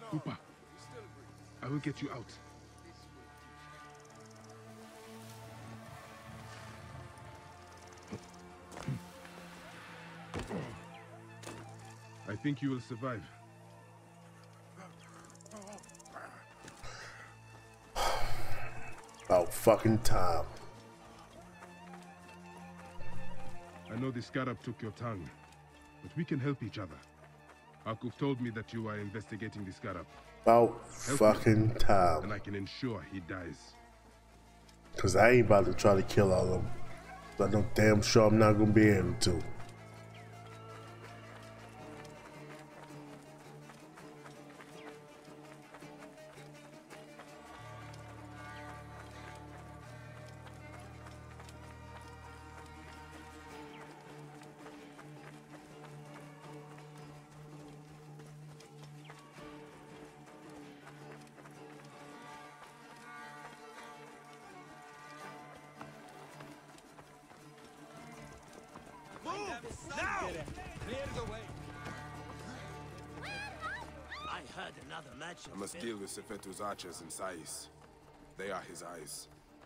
Cooper, I will get you out. I think you will survive. About fucking time. I know the Scarab took your tongue, but we can help each other. Akuf told me that you are investigating the Scarab. About fucking time. And I can ensure he dies. Cause I ain't about to try to kill all of them. I know damn sure I'm not gonna be able to. I must deal with Sefetu's archers and Sais. They are his eyes.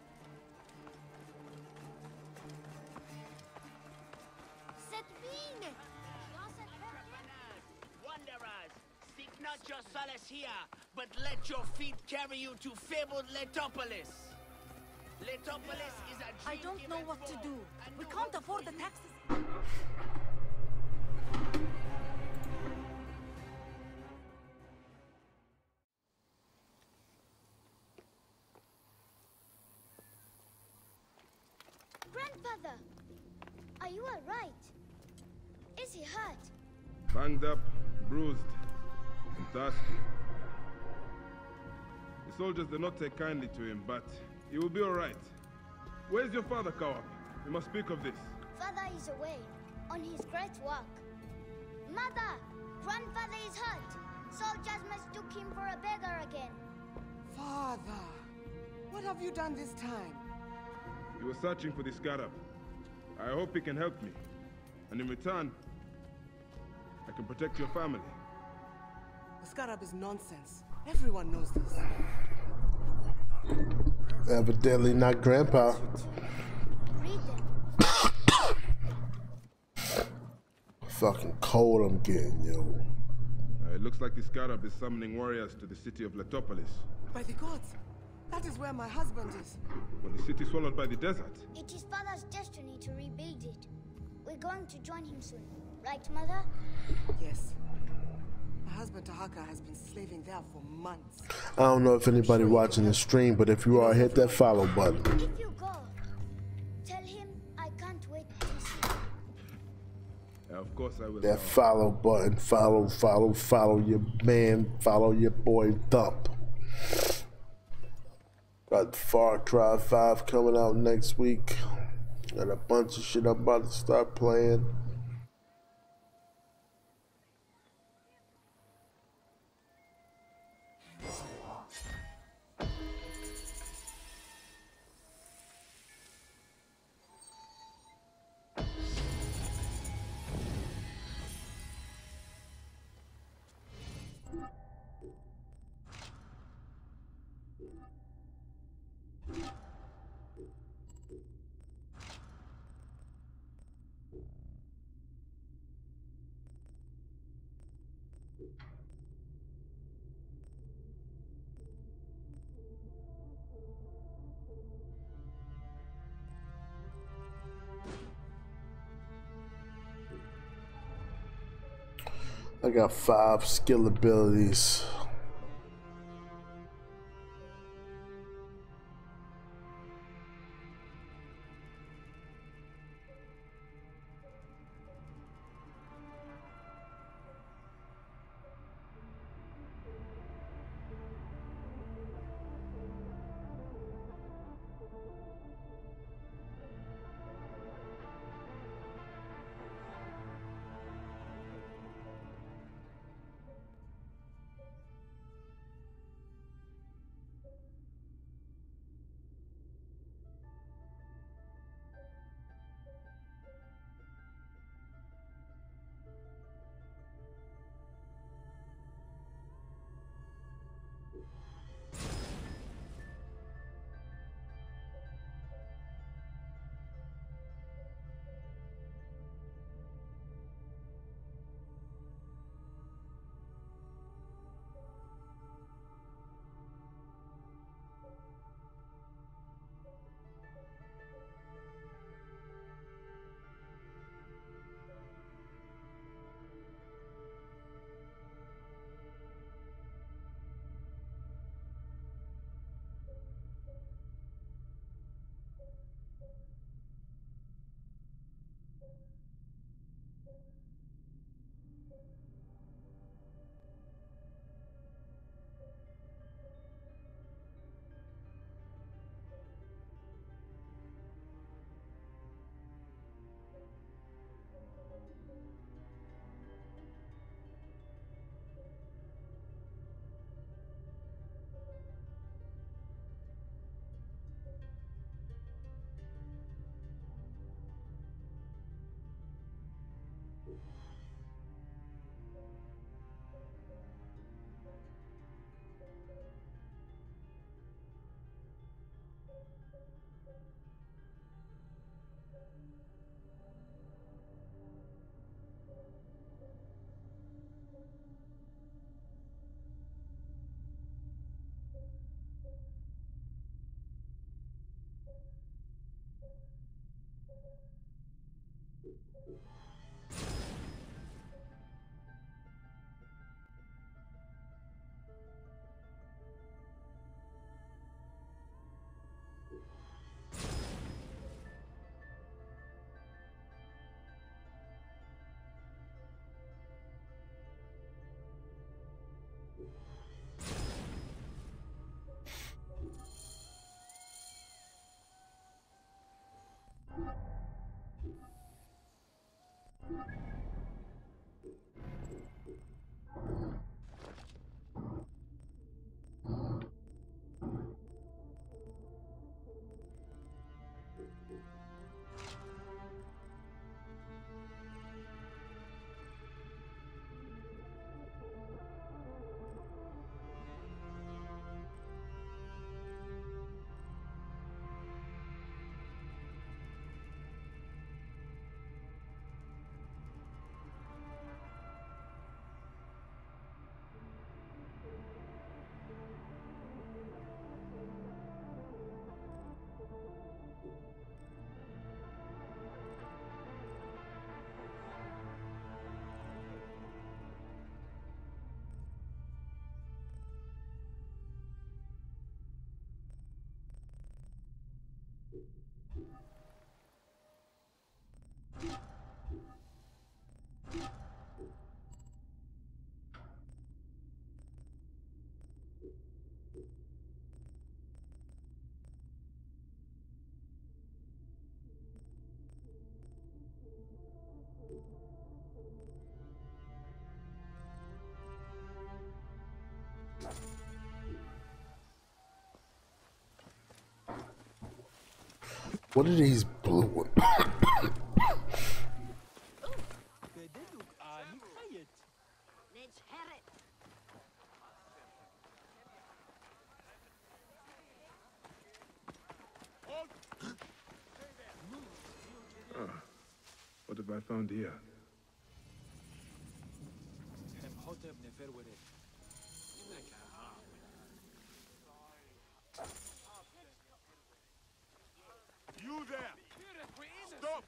Wanderers, seek not your solace here, but let your feet carry you to fabled Letopolis. Letopolis is a dream. I don't know what to do. We can't afford the taxes. Grandfather, are you all right? Is he hurt? Banged up, bruised, and thirsty. The soldiers did not take kindly to him, but he will be all right. Where's your father, Kawap? We must speak of this. Father is away, on his great work. Mother! Grandfather is hurt! Soldiers mistook him for a beggar again. Father! What have you done this time? He was searching for the Scarab. I hope he can help me. And in return, I can protect your family. The Scarab is nonsense. Everyone knows this. Evidently not Grandpa. Read them. Fucking cold I'm getting, yo. It looks like the Scarab is summoning warriors to the city of Letopolis. By the gods! That is where my husband is. When the city swallowed by the desert. It is Father's destiny to rebuild it. We're going to join him soon. Right, Mother? Yes. My husband Tahaka has been slaving there for months. I don't know if anybody watching the stream, but if you are, hit that follow button. If you go, tell him I can't wait to see him. Of course I will. That follow button. Follow your man. Follow your boy Thump. Got Far Cry 5 coming out next week. Got a bunch of shit I'm about to start playing. I got 5 skill abilities. What are these blue ones? Let's hear it. What have I found here? You there! Stop!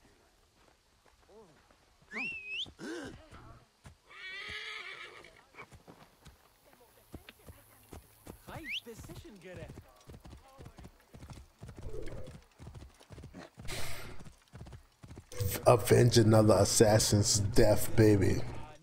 Avenge another assassin's death, baby.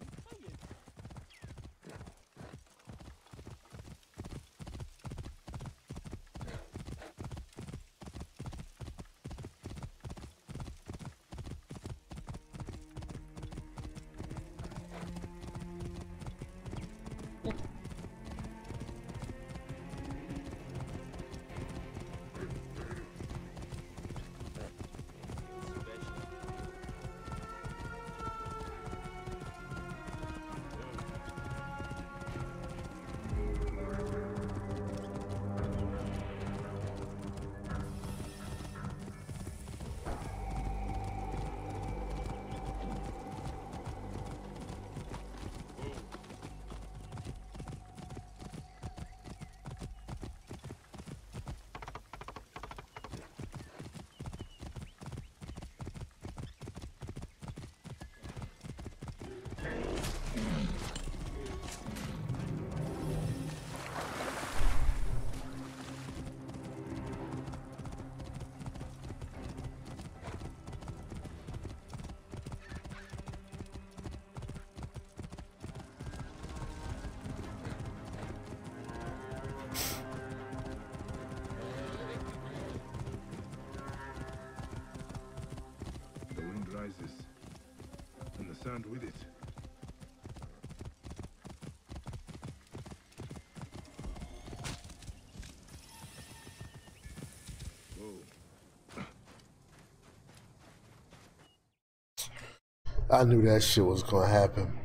Rises, and the sand with it. Whoa. I knew that shit was gonna happen.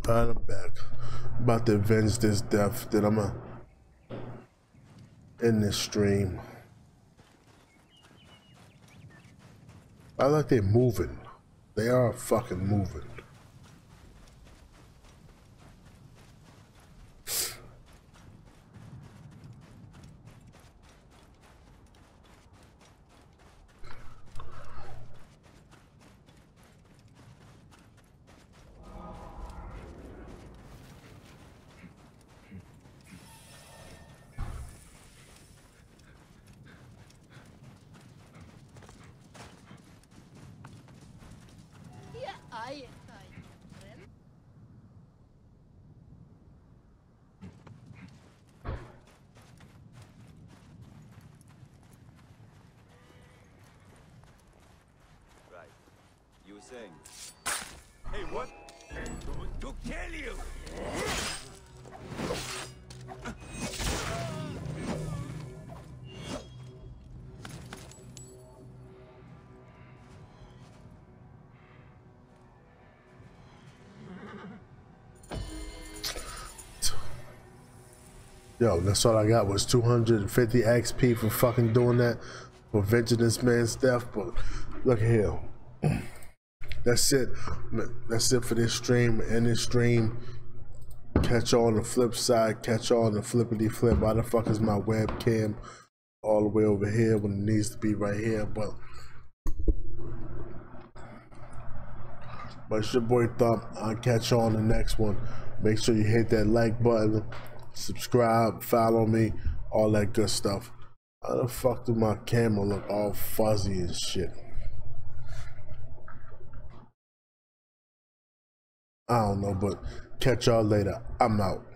Alright, I'm back. About to avenge this death. Then I'm gonna end this stream. I like they're moving. They are fucking moving. You were saying? Hey, what? To kill you! Yo, that's all I got was 250 XP for fucking doing that, for avenging this man's death. But look here. That's it. That's it for this stream. And this stream. Catch y'all on the flip side. Catch y'all on the flippity flip. Why the fuck is my webcam all the way over here when it needs to be right here? But it's your boy Thump. I'll catch y'all on the next one. Make sure you hit that like button, subscribe, follow me, all that good stuff. How the fuck do my camera look all fuzzy and shit? I don't know, but catch y'all later. I'm out.